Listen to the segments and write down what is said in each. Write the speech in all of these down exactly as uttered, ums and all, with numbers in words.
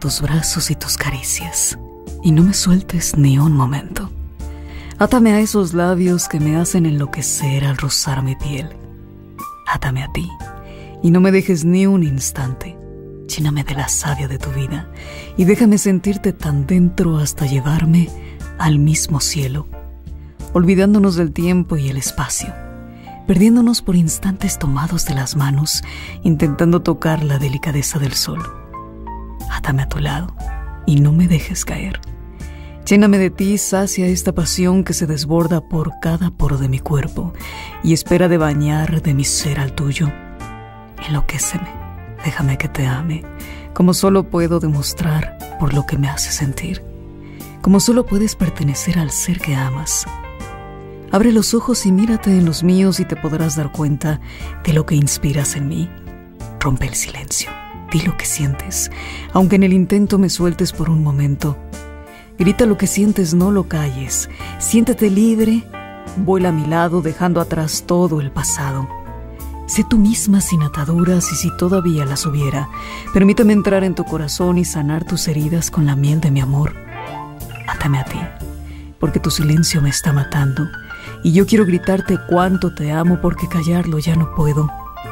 tus brazos y tus caricias, y no me sueltes ni un momento. Átame a esos labios que me hacen enloquecer al rozar mi piel. Átame a ti, y no me dejes ni un instante. Lléname de la savia de tu vida, y déjame sentirte tan dentro hasta llevarme al mismo cielo, olvidándonos del tiempo y el espacio, perdiéndonos por instantes tomados de las manos, intentando tocar la delicadeza del sol. Átame a tu lado y no me dejes caer. Lléname de ti, sacia esta pasión que se desborda por cada poro de mi cuerpo y espera de bañar de mi ser al tuyo. Enloquéceme, déjame que te ame, como solo puedo demostrar por lo que me hace sentir, como solo puedes pertenecer al ser que amas. Abre los ojos y mírate en los míos y te podrás dar cuenta de lo que inspiras en mí. Rompe el silencio, di lo que sientes, aunque en el intento me sueltes por un momento. Grita lo que sientes, no lo calles. Siéntete libre, vuela a mi lado dejando atrás todo el pasado. Sé tú misma sin ataduras y si todavía las hubiera, permíteme entrar en tu corazón y sanar tus heridas con la miel de mi amor. Átame a ti, porque tu silencio me está matando y yo quiero gritarte cuánto te amo porque callarlo ya no puedo.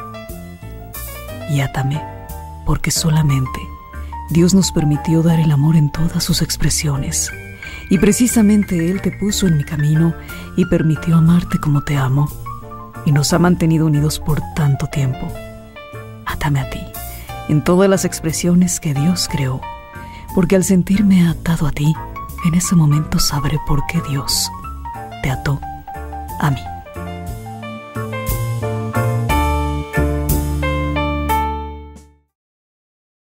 Y átame, porque solamente Dios nos permitió dar el amor en todas sus expresiones, y precisamente Él te puso en mi camino y permitió amarte como te amo, y nos ha mantenido unidos por tanto tiempo. Átame a ti, en todas las expresiones que Dios creó, porque al sentirme atado a ti, en ese momento sabré por qué Dios te ató a mí.